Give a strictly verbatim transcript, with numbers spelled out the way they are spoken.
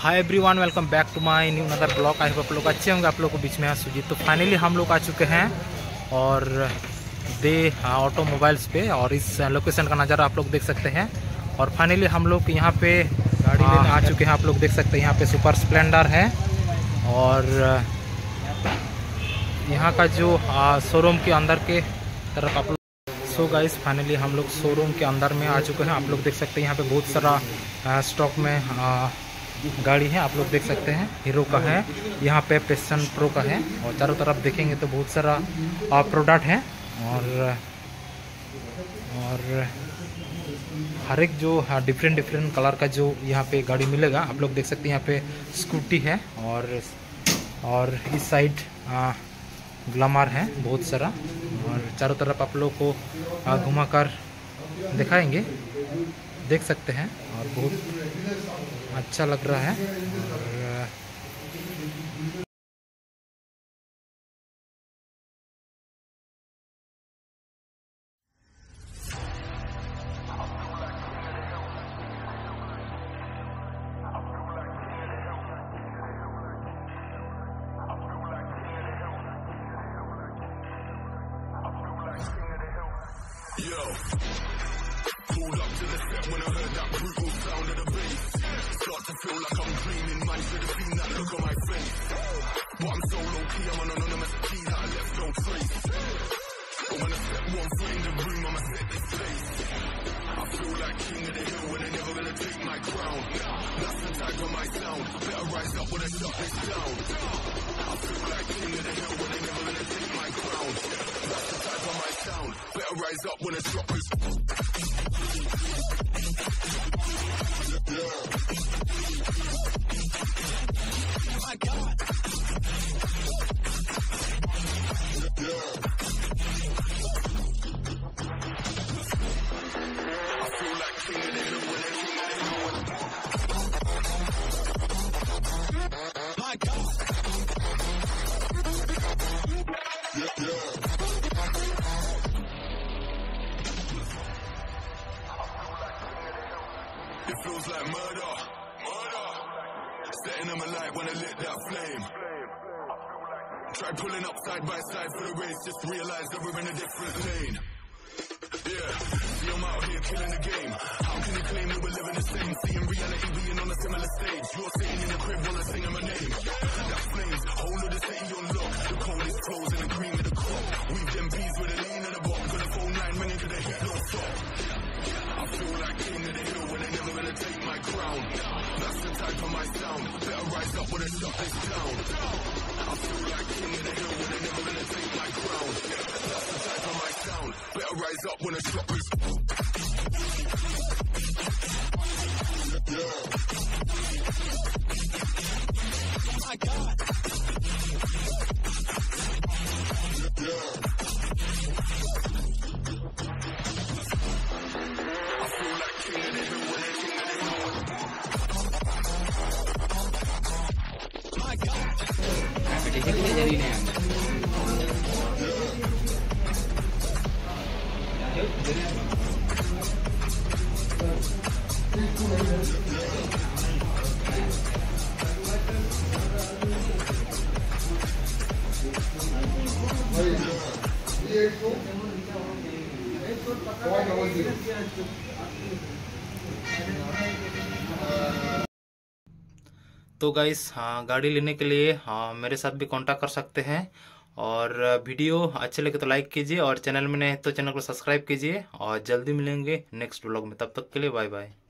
Hi everyone, welcome back to my new another blog. I hope आप लोग अच्छे होंगे। आप लोग को बीच में है सुजीत। तो फाइनली हम लोग आ चुके हैं और दे ऑटोमोबाइल्स पे, और इस लोकेशन का नज़ारा आप लोग देख सकते हैं। और फाइनली हम लोग यहाँ पे गाड़ी लेने आ चुके हैं। आप लोग देख सकते हैं यहाँ पे सुपर स्प्लेंडर है। और यहाँ का जो शोरूम के अंदर के तरफ आप लोग सो गाइस फाइनली हम लोग शोरूम के अंदर में आ चुके हैं। आप लोग देख सकते हैं यहाँ पे बहुत सारा स्टॉक में आ, गाड़ी है। आप लोग देख सकते हैं हीरो का है, यहाँ पे पैशन प्रो का है। और चारों तरफ देखेंगे तो बहुत सारा प्रोडक्ट है। और और हर एक जो डिफरेंट डिफरेंट कलर का जो यहाँ पे गाड़ी मिलेगा। आप लोग देख सकते हैं यहाँ पे स्कूटी है। और और इस साइड ग्लैमर है बहुत सारा। और चारों तरफ आप लोग को घुमाकर दिखाएंगे, देख सकते हैं। और बहुत अच्छा लग रहा है। और Yo, pulled up to the set when I heard that brutal sound of the bass. Start to feel like I'm dreaming, man, should have seen that look on my face. But I'm so low key, I'm an anonymous key that I left no trace. But when I step one foot in the room, I'ma set this place. I feel like king of the hill when they're never gonna take my crown. That's the type of my sound, better rise up when I shut this down. I feel like king of the hill when they're never gonna take my crown. That's the type of my sound, better rise up when I drop this. Yeah. My God. Yeah. I feel like king of the hill when they're king of the hill. My God. Yeah, yeah. It feels like murder, murder. Setting them alight when I lit that flame. Try pulling up side by side for the race, just realize that we're in a different lane. Yeah, see I'm out here killing the game. How can you claim that we're living the same? See in reality being on a similar stage. You're sitting in the crib while I'm singing my name. That flames, whole of the city on lock. The coldest clothes and the cream of the crop. We've them bees with a lean in the bottom. Gonna phone nine ringing to the hit, no stop. I feel like king of the hill when they're never gonna take my crown. That's the type of my sound, better rise up when I shut this down. I feel like king of the hill when they're never gonna take my crown. That's the type of my sound, better rise up when I shut this down. Yeah. My God. Yeah. I feel like king of the hill when they're king of the hill. My God. तो guys हाँ, गाड़ी लेने के लिए हाँ मेरे साथ भी कांटेक्ट कर सकते हैं। और वीडियो अच्छे लगे तो लाइक कीजिए, और चैनल में नए हैं तो चैनल को सब्सक्राइब कीजिए। और जल्दी मिलेंगे नेक्स्ट व्लॉग में, तब तक के लिए बाय बाय।